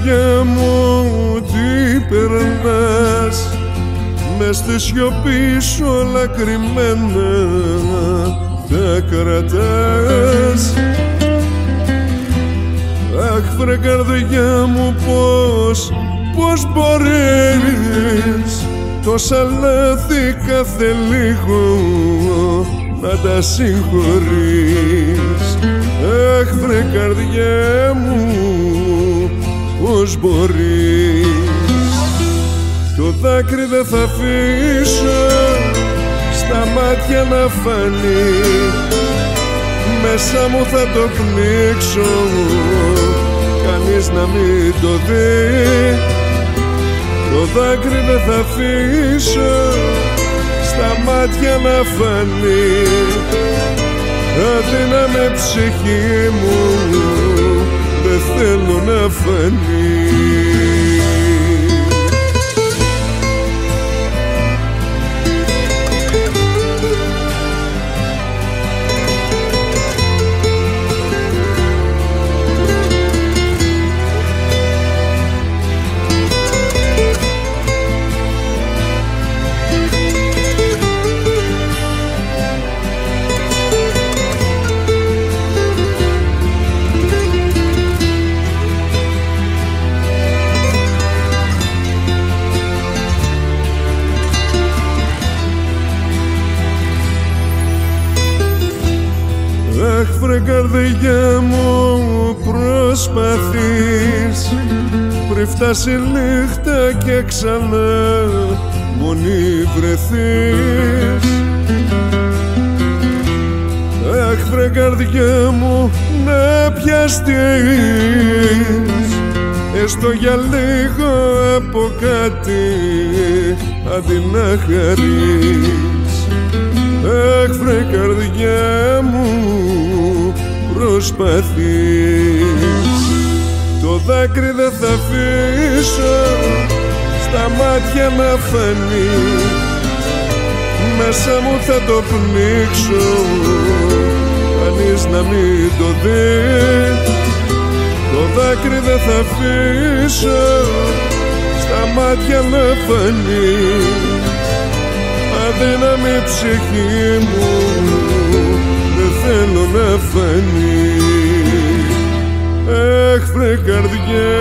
καρδιά μου τι περνάς, μες στη σιωπή σου όλα κρυμμένα τα κρατάς. Αχ βρε καρδιά μου πώς μπορείς τόσα λάθη κάθε λίγο να τα συγχωρείς. Αχ βρε καρδιά μου πώς μπορείς. Το δάκρυ δεν θα αφήσω στα μάτια να φανεί, μέσα μου θα το πνίξω κανείς να μην το δει. Το δάκρυ δεν θα αφήσω στα μάτια να φανεί, αδύναμη ψυχή μου δεν θέλω να φανεί. Αχ βρε καρδιά μου προσπαθείς, πριν φτάσει νύχτα και ξανά μόνη βρεθείς. Αχ βρε καρδιά μου να πιαστείς, έστω για λίγο από κάτι αντί να χαρείς. Αχ βρε καρδιά μου προσπαθείς. Το δάκρυ δεν θα αφήσω στα μάτια να φανεί, μέσα μου θα το πνίξω κανείς να μην το δει. Το δάκρυ δεν θα αφήσω στα μάτια να φανεί, αδύναμη ψυχή μου δεν θέλω να φανεί. Αχ βρε καρδιά